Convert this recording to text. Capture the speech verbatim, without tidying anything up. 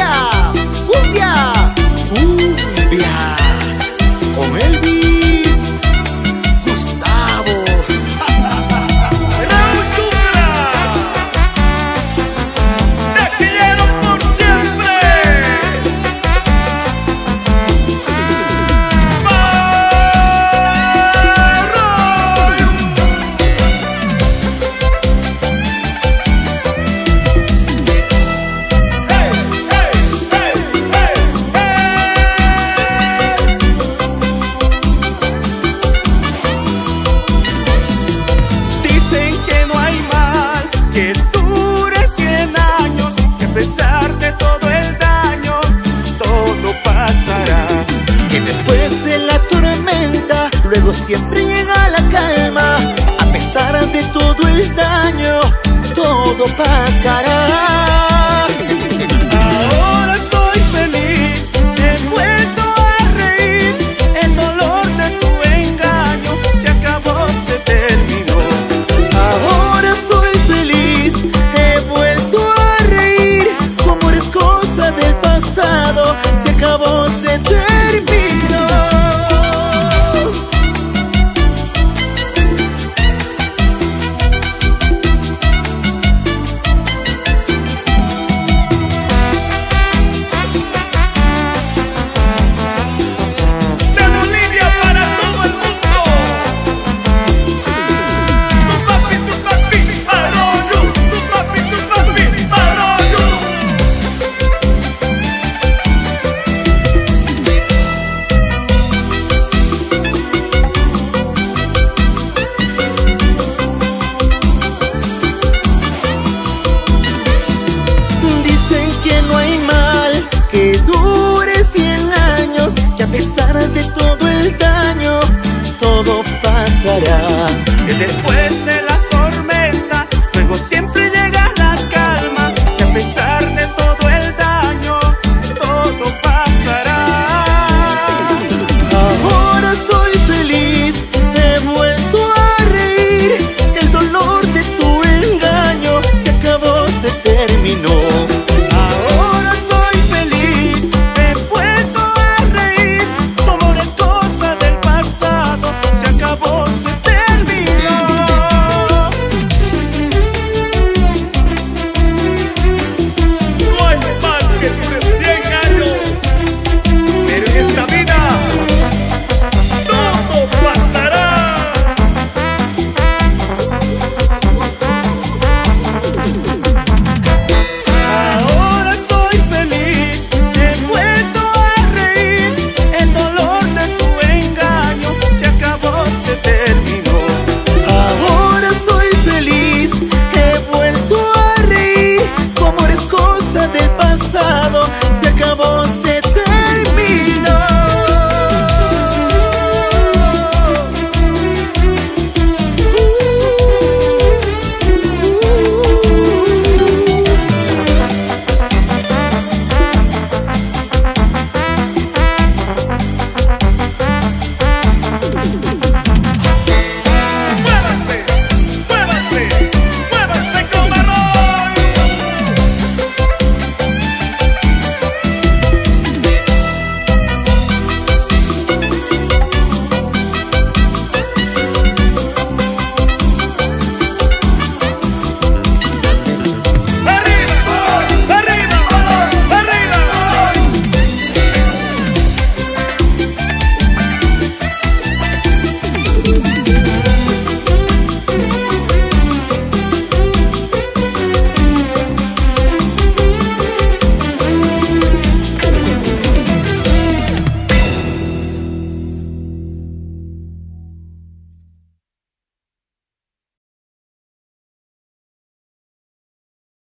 cumbia, cumbia, cumbia, con Elvis Gustavo. Raúl Chukra, te quiero por siempre. Dicen que no hay mal que dure cien años, que a pesar de todo el daño, todo pasará. Que después de la tormenta, luego siempre llega la calma. A pesar de todo el daño, todo pasará. Ahora soy feliz, he vuelto a reír. El dolor de tu engaño se acabó, se terminó. Ahora soy feliz, he vuelto a reír. Como eres cosa del pasado, se acabó, se terminó. De Bolivia para todo el mundo. Tu papi, tu papi, arroyo. Tu papi, tu papi, arroyo. Dicen que no hay mal que dure cien años, que a pesar de todo el daño, todo pasará. Que después de la